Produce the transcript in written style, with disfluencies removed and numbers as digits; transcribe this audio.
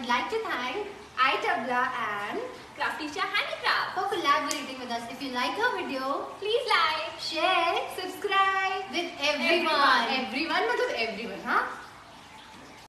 would like to thank iTabla and Craftisha Handicraft for collaborating with us. If you like our video, please like, share, subscribe with everyone.